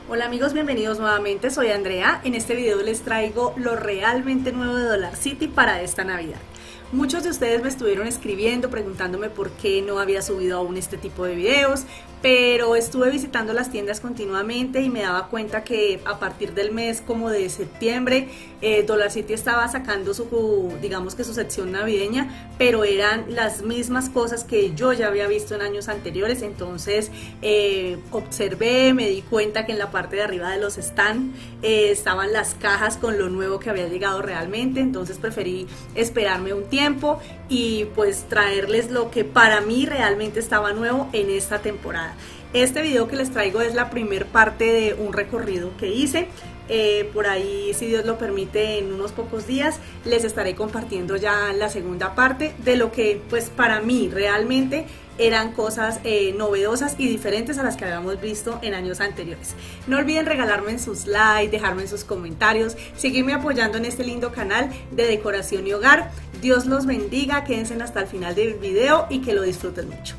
Hola amigos, bienvenidos nuevamente, soy Andrea. En este video les traigo lo realmente nuevo de Dollar City para esta Navidad. Muchos de ustedes me estuvieron escribiendo preguntándome por qué no había subido aún este tipo de videos, pero estuve visitando las tiendas continuamente y me daba cuenta que a partir del mes como de septiembre Dollar City estaba sacando digamos que su sección navideña, pero eran las mismas cosas que yo ya había visto en años anteriores. Entonces observé, me di cuenta que en la parte de arriba de los stands estaban las cajas con lo nuevo que había llegado realmente. Entonces preferí esperarme un tiempo y pues traerles lo que para mí realmente estaba nuevo en esta temporada. Este video que les traigo es la primer parte de un recorrido que hice. Por ahí, si Dios lo permite, en unos pocos días les estaré compartiendo ya la segunda parte de lo que pues para mí realmente eran cosas novedosas y diferentes a las que habíamos visto en años anteriores. No olviden regalarme en sus likes, dejarme en sus comentarios, seguirme apoyando en este lindo canal de decoración y hogar. Dios los bendiga, quédense hasta el final del video y que lo disfruten mucho.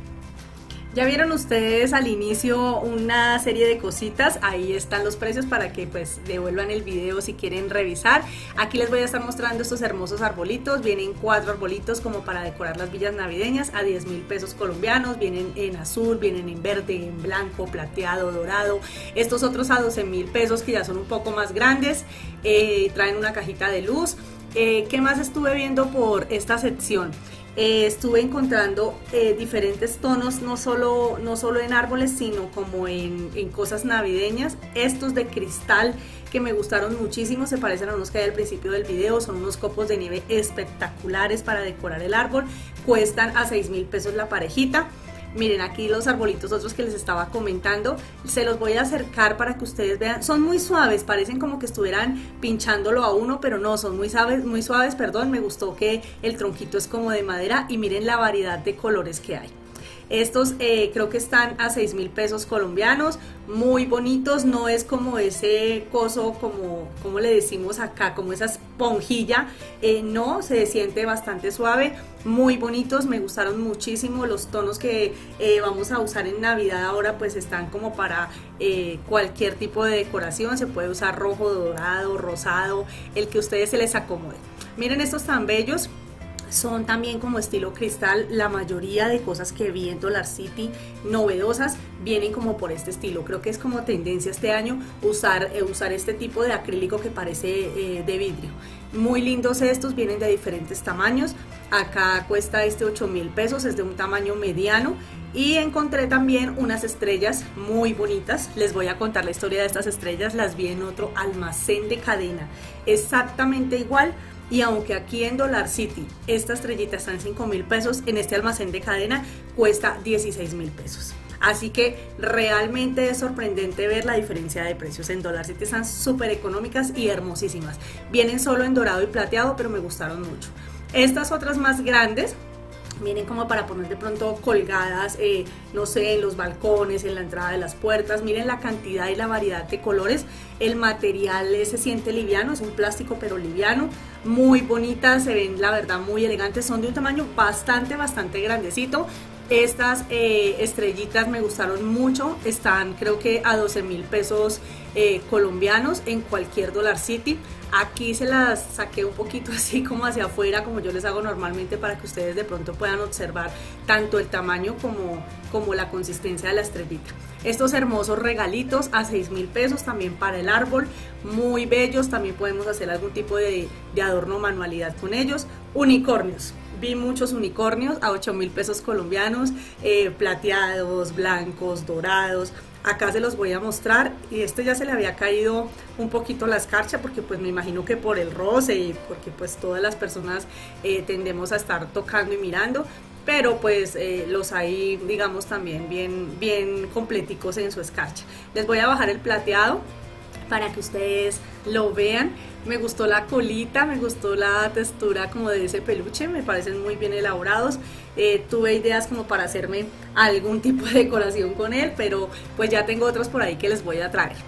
Ya vieron ustedes al inicio una serie de cositas, ahí están los precios para que pues devuelvan el video si quieren revisar. Aquí les voy a estar mostrando estos hermosos arbolitos, vienen 4 arbolitos como para decorar las villas navideñas a 10.000 pesos colombianos, vienen en azul, vienen en verde, en blanco, plateado, dorado. Estos otros a 12.000 pesos que ya son un poco más grandes, traen una cajita de luz. ¿Qué más estuve viendo por esta sección? Estuve encontrando diferentes tonos, no solo en árboles, sino como en cosas navideñas. Estos de cristal que me gustaron muchísimo, se parecen a unos que hay al principio del video, son unos copos de nieve espectaculares para decorar el árbol, cuestan a 6.000 pesos la parejita. Miren aquí los arbolitos otros que les estaba comentando, se los voy a acercar para que ustedes vean, son muy suaves, parecen como que estuvieran pinchándolo a uno, pero no, son muy suaves, perdón. Me gustó que el tronquito es como de madera y miren la variedad de colores que hay. Estos creo que están a 6.000 pesos colombianos, muy bonitos, no es como ese coso, como le decimos acá, como esa esponjilla, no, se siente bastante suave, muy bonitos, me gustaron muchísimo. Los tonos que vamos a usar en Navidad ahora pues están como para cualquier tipo de decoración, se puede usar rojo, dorado, rosado, el que a ustedes se les acomode. Miren estos tan bellos. Son también como estilo cristal. La mayoría de cosas que vi en Dollar City novedosas vienen como por este estilo. Creo que es como tendencia este año usar este tipo de acrílico que parece de vidrio. Muy lindos estos, vienen de diferentes tamaños. Acá cuesta este 8.000 pesos, es de un tamaño mediano. Y encontré también unas estrellas muy bonitas. Les voy a contar la historia de estas estrellas. Las vi en otro almacén de cadena exactamente igual. Y aunque aquí en Dollar City esta estrellita está en 5.000 pesos, en este almacén de cadena cuesta 16.000 pesos. Así que realmente es sorprendente ver la diferencia de precios. En Dollar City están súper económicas y hermosísimas. Vienen solo en dorado y plateado, pero me gustaron mucho. Estas otras más grandes vienen como para poner de pronto colgadas, no sé, en los balcones, en la entrada de las puertas. Miren la cantidad y la variedad de colores. El material se siente liviano, es un plástico pero liviano. Muy bonitas, se ven la verdad muy elegantes, son de un tamaño bastante grandecito. Estas estrellitas me gustaron mucho, están creo que a 12.000 pesos colombianos en cualquier Dollar City. Aquí se las saqué un poquito así como hacia afuera, como yo les hago normalmente, para que ustedes de pronto puedan observar tanto el tamaño como la consistencia de la estrellita. Estos hermosos regalitos a 6.000 pesos también para el árbol, muy bellos. También podemos hacer algún tipo de adorno, manualidad con ellos. Unicornios, vi muchos unicornios a 8.000 pesos colombianos, plateados, blancos, dorados. Acá se los voy a mostrar, y este ya se le había caído un poquito la escarcha porque pues me imagino que por el roce y porque pues todas las personas tendemos a estar tocando y mirando, pero pues los hay, digamos, también bien completicos en su escarcha. Les voy a bajar el plateado para que ustedes lo vean. Me gustó la colita, me gustó la textura como de ese peluche, me parecen muy bien elaborados. Tuve ideas como para hacerme algún tipo de decoración con él, pero pues ya tengo otros por ahí que les voy a traer.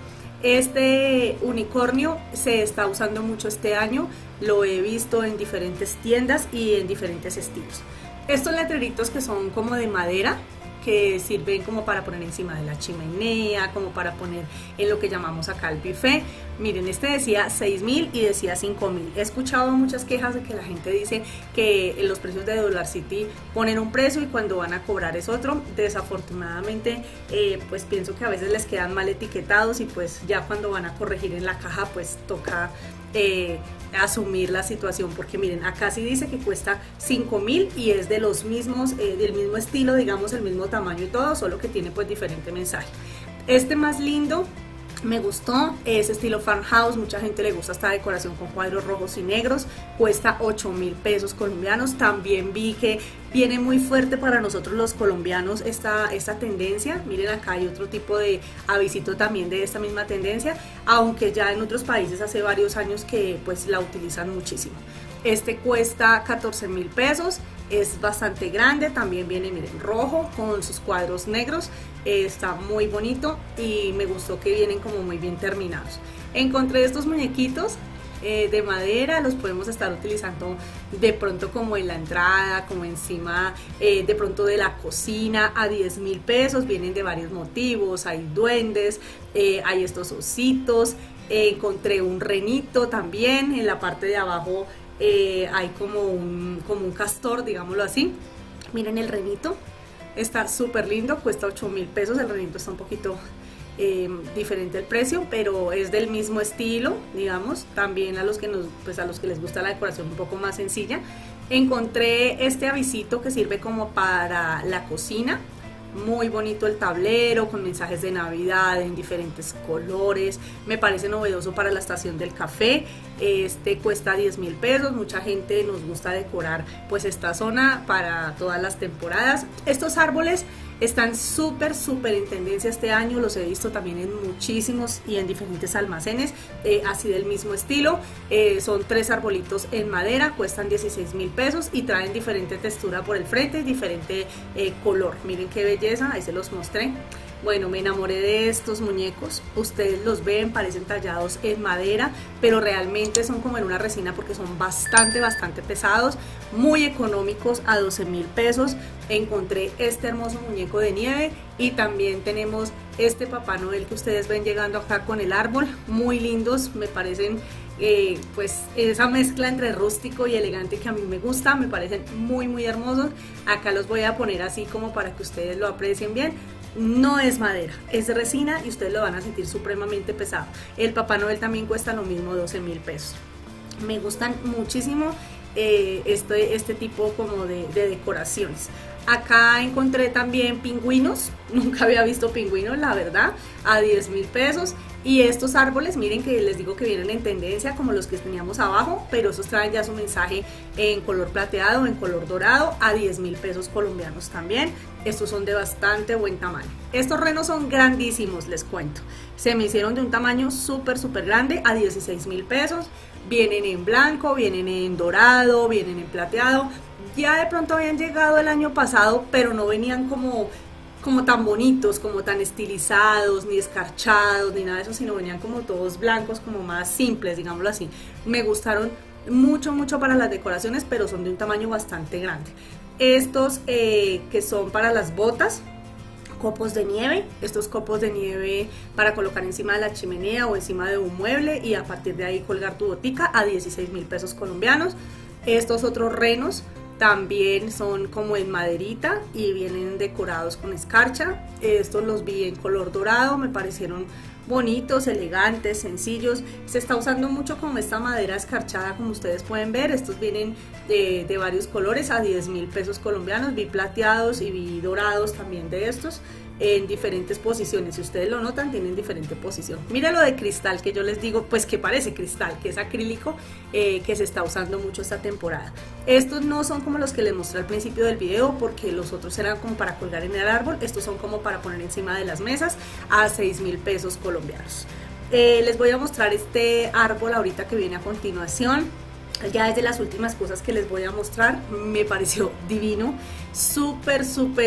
Este unicornio se está usando mucho este año, lo he visto en diferentes tiendas y en diferentes estilos. Estos letreritos que son como de madera, que sirven como para poner encima de la chimenea, como para poner en lo que llamamos acá el buffet. Miren, este decía 6.000 y decía 5.000. He escuchado muchas quejas de que la gente dice que los precios de Dollar City ponen un precio y cuando van a cobrar es otro. Desafortunadamente, pues pienso que a veces les quedan mal etiquetados y pues ya cuando van a corregir en la caja pues toca asumir la situación, porque miren, acá sí dice que cuesta 5.000 y es de los mismos, del mismo estilo, digamos, el mismo tamaño y todo, solo que tiene pues diferente mensaje. Este más lindo me gustó, es estilo farmhouse, mucha gente le gusta esta decoración con cuadros rojos y negros, cuesta 8.000 pesos colombianos. También vi que viene muy fuerte para nosotros los colombianos esta tendencia. Miren, acá hay otro tipo de avisito también de esta misma tendencia, aunque ya en otros países hace varios años que pues la utilizan muchísimo. Este cuesta 14.000 pesos, es bastante grande, también viene, miren, rojo con sus cuadros negros, está muy bonito y me gustó que vienen como muy bien terminados. Encontré estos muñequitos de madera, los podemos estar utilizando de pronto como en la entrada, como encima de pronto de la cocina, a 10.000 pesos, vienen de varios motivos, hay duendes, hay estos ositos, encontré un renito también, en la parte de abajo hay como un castor, digámoslo así. Miren el renito, está súper lindo, cuesta 8.000 pesos, el renito está un poquito diferente el precio, pero es del mismo estilo, digamos, también a los que les gusta la decoración un poco más sencilla. Encontré este avisito que sirve como para la cocina, muy bonito el tablero con mensajes de Navidad en diferentes colores, me parece novedoso para la estación del café. Este cuesta 10.000 pesos, mucha gente nos gusta decorar pues esta zona para todas las temporadas. Estos árboles están súper en tendencia este año, los he visto también en muchísimos y en diferentes almacenes, así del mismo estilo. Son 3 arbolitos en madera, cuestan 16.000 pesos y traen diferente textura por el frente y diferente color. Miren qué belleza, ahí se los mostré. Bueno, me enamoré de estos muñecos, ustedes los ven, parecen tallados en madera, pero realmente son como en una resina porque son bastante pesados, muy económicos, a 12.000 pesos. Encontré este hermoso muñeco de nieve y también tenemos este Papá Noel que ustedes ven llegando acá con el árbol, muy lindos, me parecen pues esa mezcla entre rústico y elegante que a mí me gusta, me parecen muy hermosos. Acá los voy a poner así como para que ustedes lo aprecien bien. No es madera, es de resina y ustedes lo van a sentir supremamente pesado. El Papá Noel también cuesta lo mismo, 12.000 pesos. Me gustan muchísimo este tipo como de decoraciones. Acá encontré también pingüinos, nunca había visto pingüinos, la verdad, a 10.000 pesos. Y estos árboles, miren que les digo que vienen en tendencia como los que teníamos abajo, pero esos traen ya su mensaje en color plateado, en color dorado, a 10.000 pesos colombianos también. Estos son de bastante buen tamaño. Estos renos son grandísimos, les cuento. Se me hicieron de un tamaño súper grande, a 16.000 pesos. Vienen en blanco, vienen en dorado, vienen en plateado. Ya de pronto habían llegado el año pasado, pero no venían como tan bonitos, como tan estilizados, ni escarchados, ni nada de eso, sino venían como todos blancos, como más simples, digámoslo así. Me gustaron mucho para las decoraciones, pero son de un tamaño bastante grande. Estos que son para las botas, copos de nieve, estos copos de nieve para colocar encima de la chimenea o encima de un mueble y a partir de ahí colgar tu botica, a 16.000 pesos colombianos. Estos otros renos también son como en maderita y vienen decorados con escarcha. Estos los vi en color dorado, me parecieron bonitos, elegantes, sencillos. Se está usando mucho como esta madera escarchada, como ustedes pueden ver. Estos vienen de varios colores, a 10.000 pesos colombianos. Vi plateados y vi dorados también de estos, en diferentes posiciones. Si ustedes lo notan, tienen diferente posición. Mira lo de cristal, que yo les digo pues que parece cristal, que es acrílico, que se está usando mucho esta temporada. Estos no son como los que les mostré al principio del video, porque los otros eran como para colgar en el árbol. Estos son como para poner encima de las mesas, a 6.000 pesos colombianos. Les voy a mostrar este árbol ahorita que viene a continuación. Ya es de las últimas cosas que les voy a mostrar. Me pareció divino, súper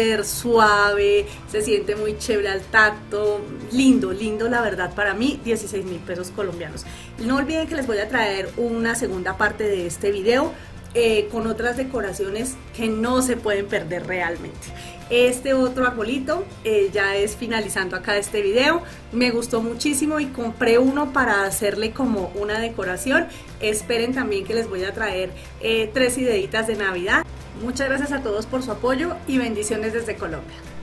suave, se siente muy chévere al tacto, lindo la verdad. Para mí 16.000 pesos colombianos. No olviden que les voy a traer una segunda parte de este video con otras decoraciones que no se pueden perder realmente. Este otro arbolito ya es finalizando acá este video. Me gustó muchísimo y compré uno para hacerle como una decoración. Esperen también que les voy a traer 3 ideitas de Navidad. Muchas gracias a todos por su apoyo y bendiciones desde Colombia.